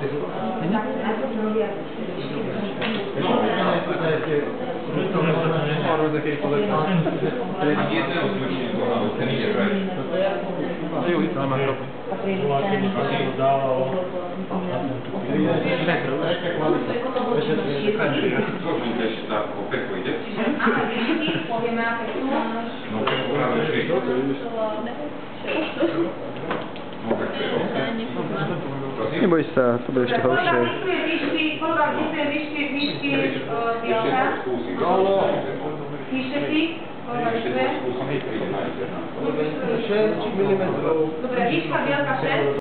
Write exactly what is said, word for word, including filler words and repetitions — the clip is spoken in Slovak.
Nie boj sa, to bude ešte horšie. Píše si? šesť milimetrov. Dobre, výška bielka šesť.